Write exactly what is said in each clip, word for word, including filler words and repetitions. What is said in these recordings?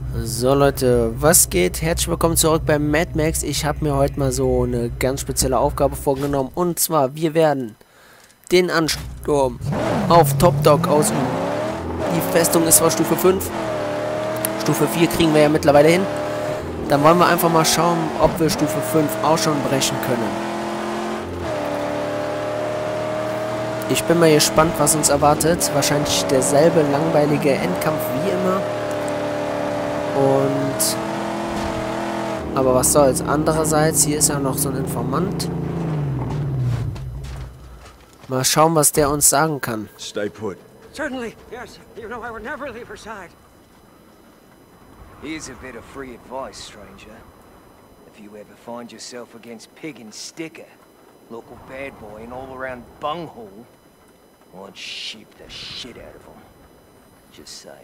So Leute, was geht? Herzlich willkommen zurück bei Mad Max. Ich habe mir heute mal so eine ganz spezielle Aufgabe vorgenommen. Und zwar, wir werden den Ansturm auf Top Dog ausüben. Die Festung ist zwar Stufe fünf. Stufe vier kriegen wir ja mittlerweile hin. Dann wollen wir einfach mal schauen, ob wir Stufe fünf auch schon brechen können. Ich bin mal gespannt, was uns erwartet. Wahrscheinlich derselbe langweilige Endkampf wie immer. Und aber was soll's. Andererseits, hier ist ja noch so ein Informant. Mal schauen, was der uns sagen kann. Stay put. Certainly, yes. You know I would never leave her side. Here's a bit of free advice, stranger. If you ever find yourself against Pig and Sticker, local bad boy and all-around bunghole, I'd ship the shit out of him. Just saying.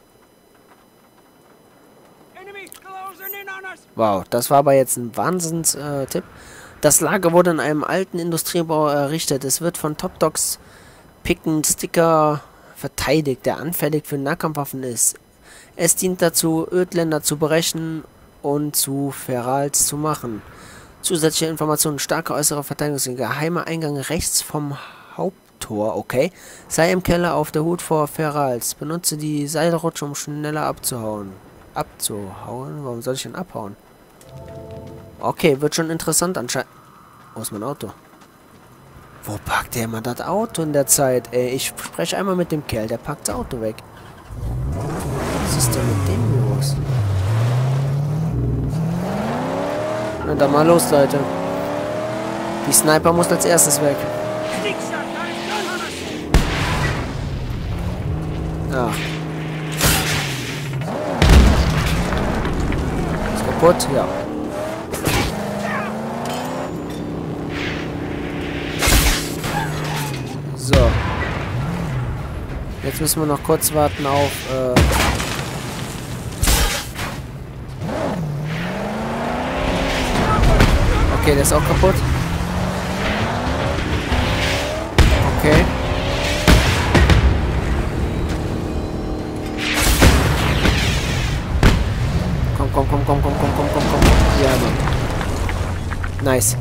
Wow, das war aber jetzt ein Wahnsinns-Tipp. Das Lager wurde in einem alten Industriebau errichtet. Es wird von Top Dogs Pick and Sticker verteidigt, der anfällig für Nahkampfwaffen ist. Es dient dazu, Ödländer zu berechnen und zu Ferals zu machen. Zusätzliche Informationen, starke äußere Verteidigung, geheimer Eingang rechts vom Haupttor, okay. Sei im Keller auf der Hut vor Ferals. Benutze die Seilrutsche, um schneller abzuhauen. Abzuhauen? Warum soll ich denn abhauen? Okay, wird schon interessant anscheinend. Wo ist mein Auto? Wo packt der immer das Auto in der Zeit? Ey, ich spreche einmal mit dem Kerl, der packt das Auto weg. Was ist denn mit dem los? Na dann mal los, Leute. Die Sniper muss als erstes weg. Ja. Ist kaputt? Ja. So. Jetzt müssen wir noch kurz warten auf, äh okay, der ist auch kaputt. Okay. Komm, komm, komm, komm, komm, komm, komm, komm, komm. Ja, Mann. Nice.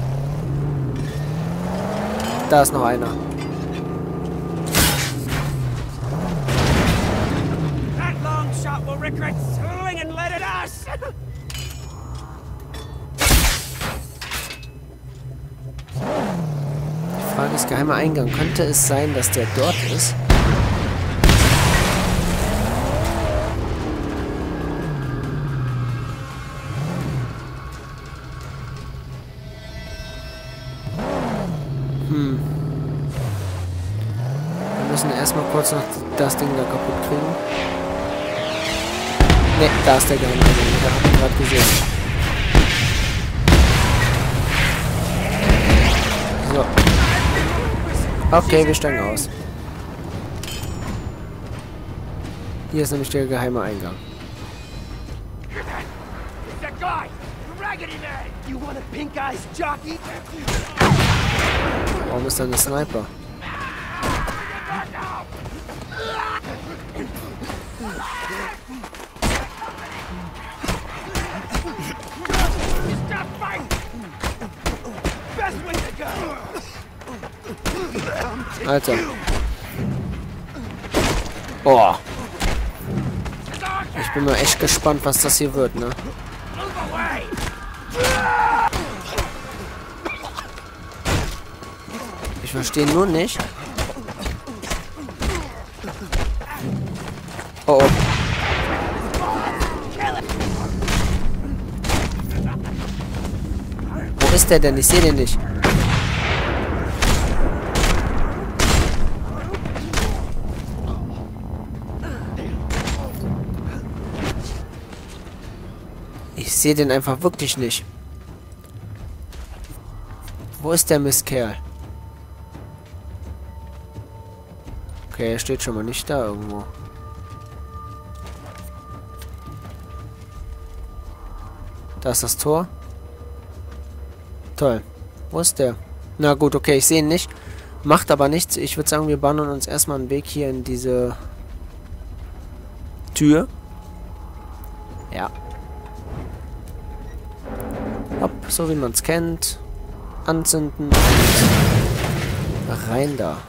Da ist noch einer. Die Frage ist, geheimer Eingang. Könnte es sein, dass der dort ist? Hm. Wir müssen erstmal kurz noch das Ding da kaputt kriegen. Ne, da ist der geheime Eingang. Ich hab ihn gerade gesehen. So. Okay, wir steigen aus. Hier ist nämlich der geheime Eingang. Warum ist da eine Sniper? Alter. Boah. Ich bin mal echt gespannt, was das hier wird, ne? Ich verstehe nur nicht. Oh, oh. Wo ist der denn? Ich sehe den nicht. Ich sehe den einfach wirklich nicht. Wo ist der Mistkerl? Okay, er steht schon mal nicht da irgendwo. Da ist das Tor. Toll. Wo ist der? Na gut, okay, ich sehe ihn nicht. Macht aber nichts. Ich würde sagen, wir bannen uns erstmal einen Weg hier in diese Tür. Ja. Hopp, so wie man es kennt. Anzünden und rein da.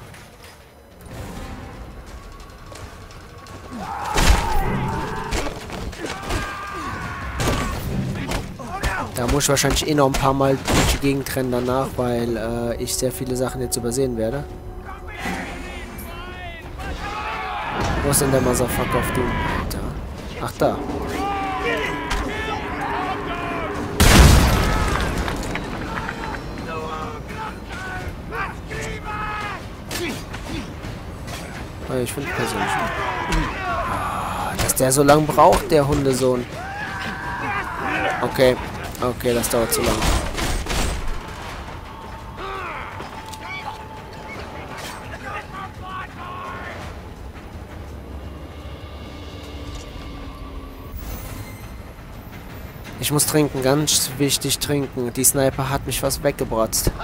Da muss ich wahrscheinlich eh noch ein paar Mal durch die Gegend rennen danach, weil äh, ich sehr viele Sachen jetzt übersehen werde. Wo ist denn der Motherfucker auf dem? Alter. Ach, da. Oh, ich finde persönlich. Ah, dass der so lange braucht, der Hundesohn. Okay. Okay, das dauert zu lang. Ich muss trinken, ganz wichtig trinken. Die Sniper hat mich fast weggebrotzt.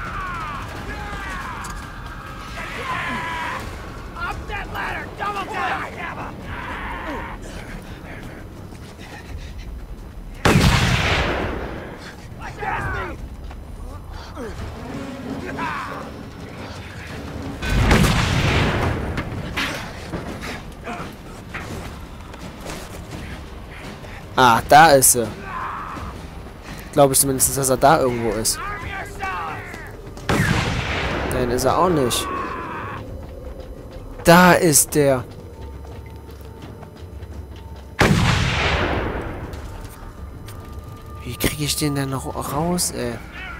Ah, da ist sie. Glaube ich zumindest, dass er da irgendwo ist. Nein, ist er auch nicht. Da ist der. Wie kriege ich den denn noch raus, ey?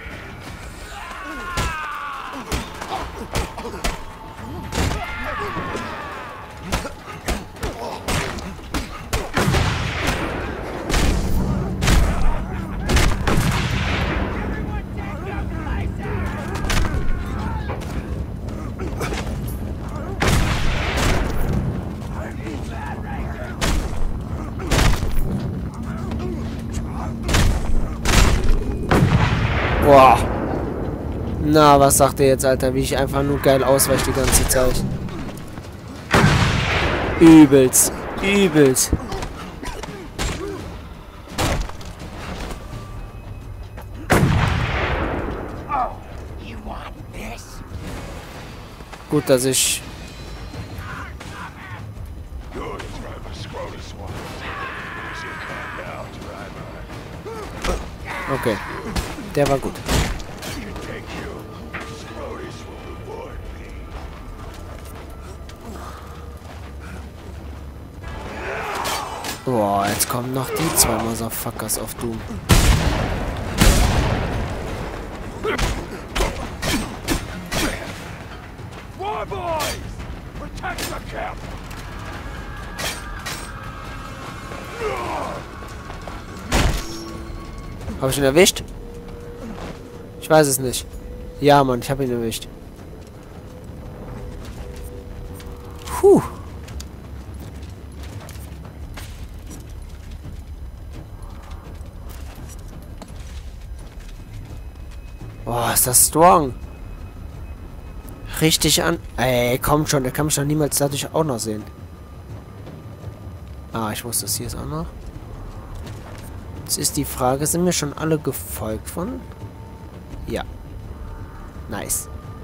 Boah. Na, was sagt ihr jetzt, Alter? Wie ich einfach nur geil ausweiche die ganze Zeit. Übelst. Übelst. Gut, dass ich... Okay. Der war gut. Boah, jetzt kommen noch die zwei Motherfuckers auf Doom. Habe ich ihn erwischt? Ich weiß es nicht. Ja, Mann, ich habe ihn erwischt. Puh. Boah, ist das strong. Richtig an... Ey, komm schon, der kann mich doch niemals dadurch auch noch sehen. Ah, ich wusste, das hier ist auch noch. Jetzt ist die Frage, sind mir schon alle gefolgt von... Ja. Nice.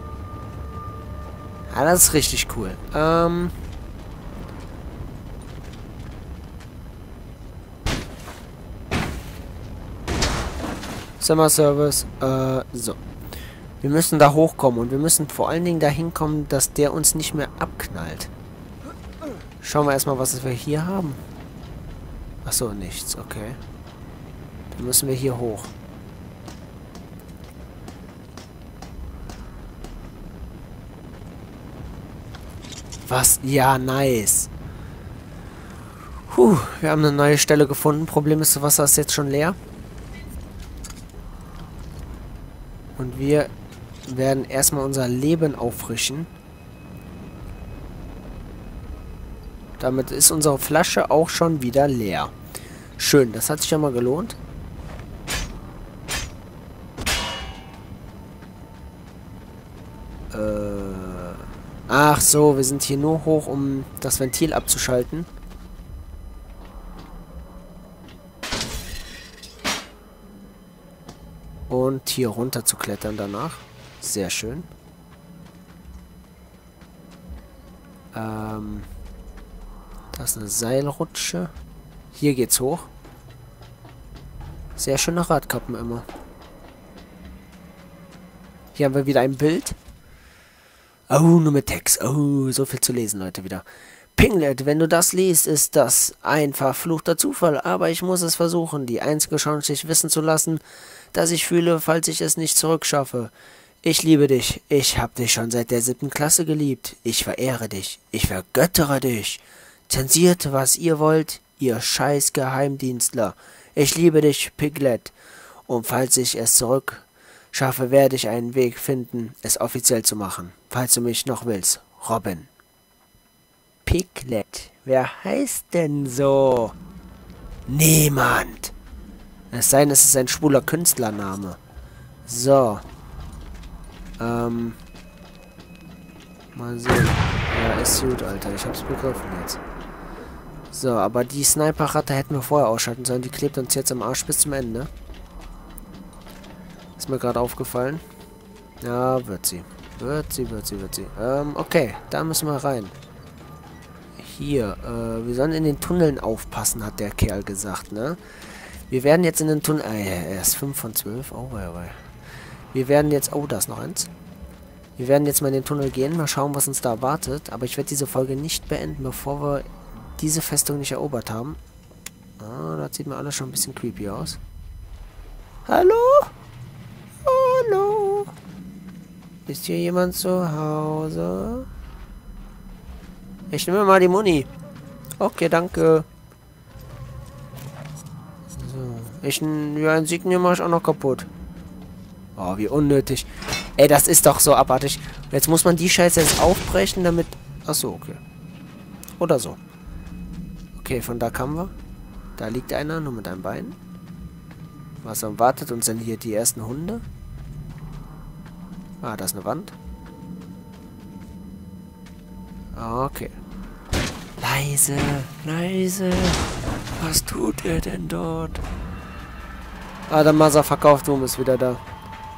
Ah, das ist richtig cool. Ähm... Summer Service. Äh, so. Wir müssen da hochkommen und wir müssen vor allen Dingen dahin kommen, dass der uns nicht mehr abknallt. Schauen wir erstmal, was wir hier haben. Achso, nichts. Okay. Dann müssen wir hier hoch. Was? Ja, nice. Puh, wir haben eine neue Stelle gefunden. Problem ist, das Wasser ist jetzt schon leer. Und wir werden erstmal unser Leben auffrischen. Damit ist unsere Flasche auch schon wieder leer. Schön, das hat sich ja mal gelohnt. Äh, ach so, wir sind hier nur hoch, um das Ventil abzuschalten. Und hier runter zu klettern danach. Sehr schön. Ähm, da ist eine Seilrutsche. Hier geht's hoch. Sehr schöne Radkappen immer. Hier haben wir wieder ein Bild. Oh, nur mit Text. Oh, so viel zu lesen, Leute, wieder. Pinglet, wenn du das liest, ist das ein verfluchter Zufall, aber ich muss es versuchen. Die einzige Chance, dich wissen zu lassen, dass ich fühle, falls ich es nicht zurückschaffe. Ich liebe dich. Ich habe dich schon seit der siebten Klasse geliebt. Ich verehre dich. Ich vergöttere dich. Zensiert, was ihr wollt, ihr scheiß Geheimdienstler. Ich liebe dich, Piglet. Und falls ich es zurückschaffe, werde ich einen Weg finden, es offiziell zu machen. Falls du mich noch willst. Robin. Piglet. Wer heißt denn so? Niemand. Es sei denn, es ist ein schwuler Künstlername. So. Ähm. Mal sehen. Ja, ist gut, Alter. Ich hab's begriffen jetzt. So, aber die Sniper-Ratte hätten wir vorher ausschalten sollen. Die klebt uns jetzt am Arsch bis zum Ende. Ist mir gerade aufgefallen. Ja, wird sie. Wird sie, wird sie, wird sie. Ähm, okay. Da müssen wir rein. Hier, äh, wir sollen in den Tunneln aufpassen, hat der Kerl gesagt, ne? Wir werden jetzt in den Tunnel... Äh, er ist fünf von zwölf. Oh, wei, wei. Wir werden jetzt... Oh, da ist noch eins. Wir werden jetzt mal in den Tunnel gehen, mal schauen, was uns da erwartet. Aber ich werde diese Folge nicht beenden, bevor wir diese Festung nicht erobert haben. Ah, das sieht mir alles schon ein bisschen creepy aus. Hallo? Hallo? Ist hier jemand zu Hause? Ich nehme mal die Muni. Okay, danke. So. Ich, ja, ein Signier mache ich auch noch kaputt. Oh, wie unnötig. Ey, das ist doch so abartig. Jetzt muss man die Scheiße jetzt aufbrechen, damit... Achso, okay. Oder so. Okay, von da kamen wir. Da liegt einer, nur mit einem Bein. Was erwartet uns denn hier? Die ersten Hunde? Ah, da ist eine Wand. Okay. Leise, leise. Was tut er denn dort? Ah, der Motherfucker auf Doom ist wieder da.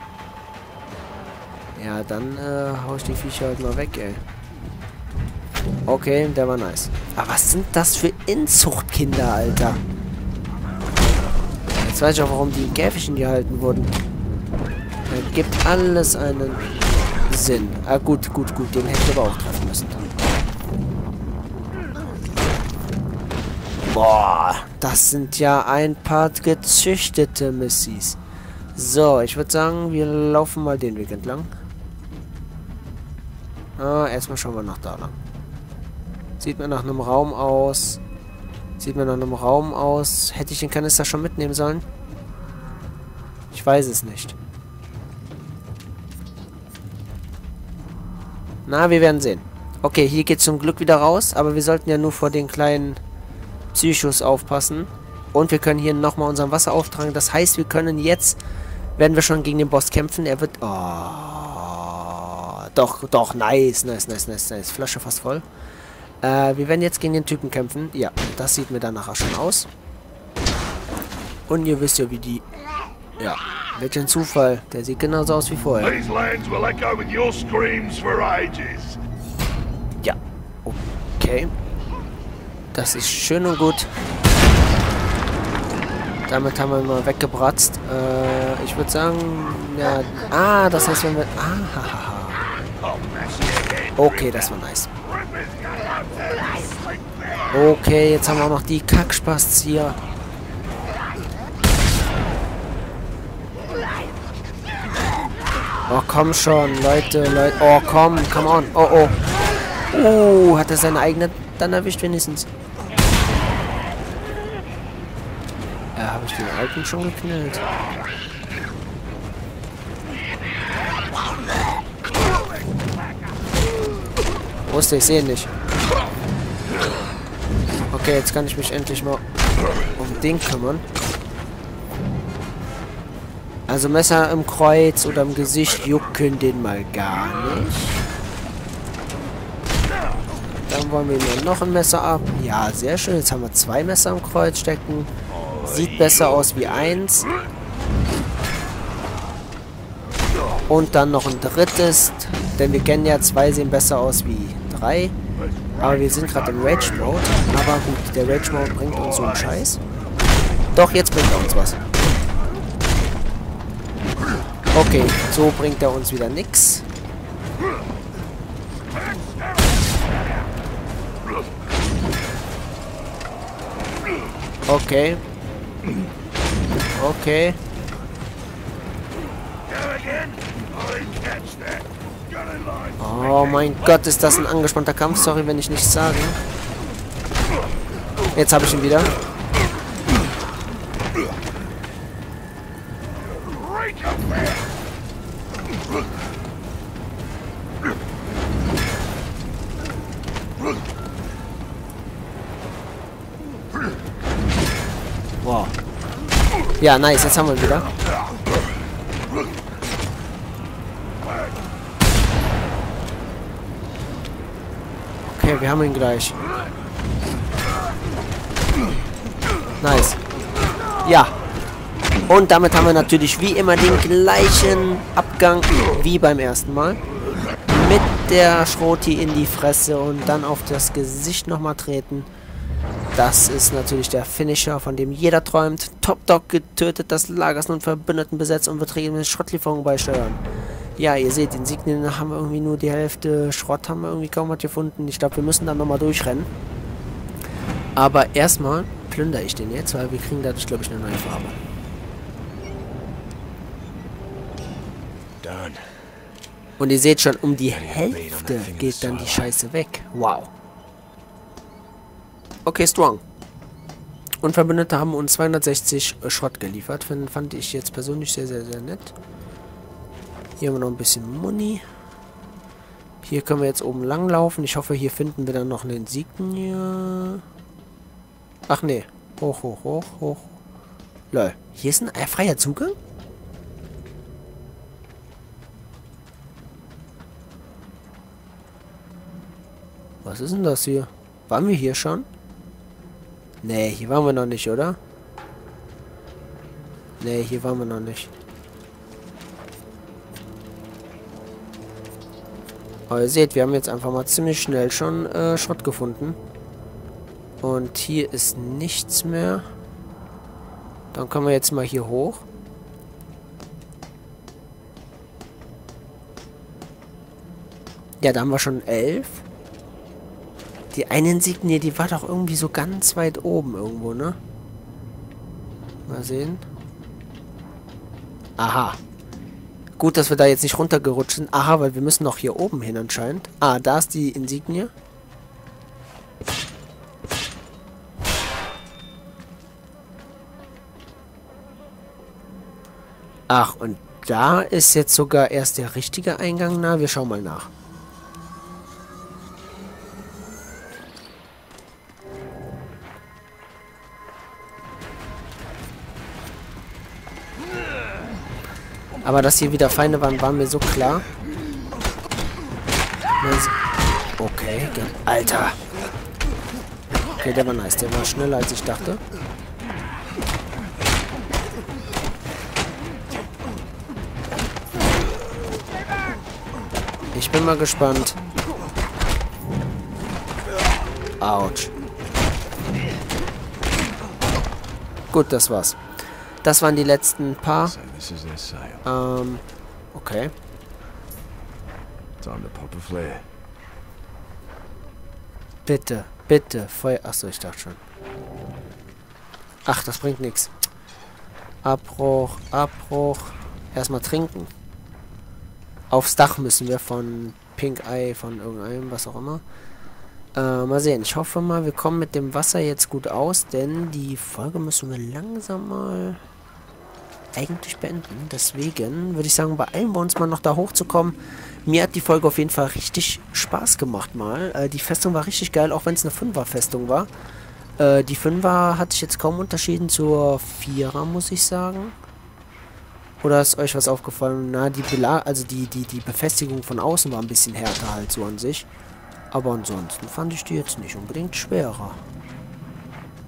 Ja, dann äh, hau ich die Viecher halt mal weg, ey. Okay, der war nice. Aber was sind das für Inzuchtkinder, Alter? Jetzt weiß ich auch, warum die in Käfigen gehalten wurden. Da gibt alles einen Sinn. Ah, gut, gut, gut. Den hätte ich aber auch treffen müssen. Boah, das sind ja ein paar gezüchtete Missys. So, ich würde sagen, wir laufen mal den Weg entlang. Ah, erstmal schauen wir nach da lang. Sieht mir nach einem Raum aus. Sieht mir nach einem Raum aus. Hätte ich den Kanister schon mitnehmen sollen? Ich weiß es nicht. Na, wir werden sehen. Okay, hier geht zum Glück wieder raus, aber wir sollten ja nur vor den kleinen Psychos aufpassen. Und wir können hier nochmal unseren Wasser auftragen. Das heißt, wir können jetzt, werden wir schon gegen den Boss kämpfen. Er wird... Oh, doch, doch, nice, nice, nice, nice, nice. Flasche fast voll. Äh, wir werden jetzt gegen den Typen kämpfen. Ja, das sieht mir dann nachher schon aus. Und ihr wisst ja, wie die... Ja, welch ein Zufall. Der sieht genauso aus wie vorher. Ja, okay. Das ist schön und gut. Damit haben wir mal weggebratzt. Äh, ich würde sagen, ja... Ah, das heißt, wenn wir... Ah, hahaha. Okay, das war nice. Okay, jetzt haben wir auch noch die Kackspasts hier. Oh, komm schon, Leute, Leute. Oh, komm, come on. Oh, oh. Oh, hat er seine eigene dann erwischt wenigstens. Ja, habe ich den alten schon geknallt. Wusste ich, sehe nicht. Okay, jetzt kann ich mich endlich mal um den kümmern. Also Messer im Kreuz oder im Gesicht jucken den mal gar nicht. Dann wollen wir ihm noch ein Messer ab. Ja, sehr schön. Jetzt haben wir zwei Messer im Kreuz stecken. Sieht besser aus wie eins. Und dann noch ein drittes, denn wir kennen ja, zwei sehen besser aus wie drei. Aber wir sind gerade im Rage-Mode. Aber gut, der Rage-Mode bringt uns so einen Scheiß. Doch, jetzt bringt er uns was. Okay, so bringt er uns wieder nix. Okay. Okay. Oh mein Gott, ist das ein angespannter Kampf. Sorry, wenn ich nichts sage. Jetzt habe ich ihn wieder. Wow. Ja, nice, jetzt haben wir ihn wieder. Okay, wir haben ihn gleich. Nice. Ja. Und damit haben wir natürlich wie immer den gleichen Abgang wie beim ersten Mal. Mit der Schroti in die Fresse und dann auf das Gesicht nochmal treten. Das ist natürlich der Finisher, von dem jeder träumt. Top Dog getötet, das Lager ist nun Verbündeten besetzt und wird regelmäßig Schrottlieferungen beisteuern. Ja, ihr seht, Insignien haben wir irgendwie nur die Hälfte. Schrott haben wir irgendwie kaum was gefunden. Ich glaube, wir müssen dann nochmal durchrennen. Aber erstmal plündere ich den jetzt, weil wir kriegen dadurch, glaube ich, eine neue Farbe. Und ihr seht schon, um die Hälfte geht dann die Scheiße weg. Wow. Okay, strong. Und Verbündete haben uns zweihundertsechzig Schrott geliefert. Fand, fand ich jetzt persönlich sehr, sehr, sehr nett. Hier haben wir noch ein bisschen Muni. Hier können wir jetzt oben lang laufen. Ich hoffe, hier finden wir dann noch eine Insignie. Ach nee. Hoch, hoch, hoch, hoch. Lol. Hier ist ein äh, freier Zugang? Was ist denn das hier? Waren wir hier schon? Nee, hier waren wir noch nicht, oder? Nee, hier waren wir noch nicht. Aber ihr seht, wir haben jetzt einfach mal ziemlich schnell schon äh, Schrott gefunden. Und hier ist nichts mehr. Dann kommen wir jetzt mal hier hoch. Ja, da haben wir schon elf. Die eine Insignie, die war doch irgendwie so ganz weit oben irgendwo, ne? Mal sehen. Aha. Gut, dass wir da jetzt nicht runtergerutscht sind. Aha, weil wir müssen noch hier oben hin anscheinend. Ah, da ist die Insignie. Ach, und da ist jetzt sogar erst der richtige Eingang. Na, wir schauen mal nach. Aber dass hier wieder Feinde waren, war mir so klar. Okay, Alter. Okay, der war nice. Der war schneller, als ich dachte. Ich bin mal gespannt. Autsch. Gut, das war's. Das waren die letzten paar. Ähm, okay. Bitte, bitte, Feuer. Achso, ich dachte schon. Ach, das bringt nichts. Abbruch, Abbruch. Erstmal trinken. Aufs Dach müssen wir von Pink Eye, von irgendeinem, was auch immer. Äh, mal sehen. Ich hoffe mal, wir kommen mit dem Wasser jetzt gut aus, denn die Folge müssen wir langsam mal eigentlich beenden. Deswegen würde ich sagen, beeilen wir uns mal noch da hochzukommen. Mir hat die Folge auf jeden Fall richtig Spaß gemacht mal. Äh, die Festung war richtig geil, auch wenn es eine Fünfer-Festung war. Äh, die Fünfer hat sich jetzt kaum unterschieden zur Vierer, muss ich sagen. Oder ist euch was aufgefallen? Na, die Bela also die, die, die Befestigung von außen war ein bisschen härter halt so an sich. Aber ansonsten fand ich die jetzt nicht unbedingt schwerer.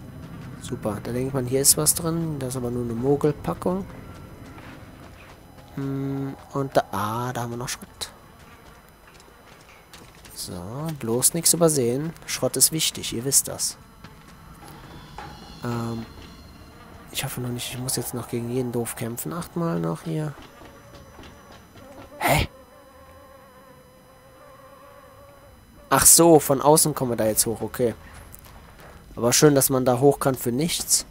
Super, da denkt man, hier ist was drin. Das ist aber nur eine Mogelpackung. Mm, und da... Ah, da haben wir noch Schrott. So, bloß nichts übersehen. Schrott ist wichtig, ihr wisst das. Ähm... Ich hoffe noch nicht, ich muss jetzt noch gegen jeden doof kämpfen. Achtmal noch hier. Hä? Ach so, von außen kommen wir da jetzt hoch, okay. Aber schön, dass man da hoch kann für nichts.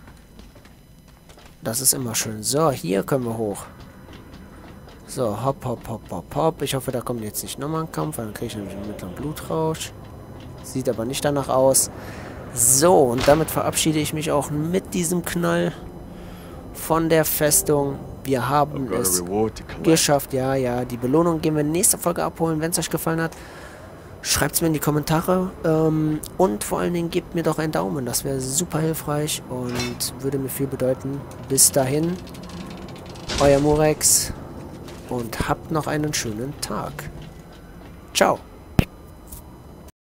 Das ist immer schön. So, hier können wir hoch. So, hopp, hopp, hopp, hopp, hopp. Ich hoffe, da kommt jetzt nicht nochmal ein Kampf, weil dann kriege ich nämlich einen mittleren Blutrausch. Sieht aber nicht danach aus. So, und damit verabschiede ich mich auch mit diesem Knall von der Festung. Wir haben es geschafft. Ja, ja, die Belohnung gehen wir in der nächsten Folge abholen. Wenn es euch gefallen hat, schreibt es mir in die Kommentare. Ähm, und vor allen Dingen gebt mir doch einen Daumen. Das wäre super hilfreich und würde mir viel bedeuten. Bis dahin, euer Murex und habt noch einen schönen Tag. Ciao.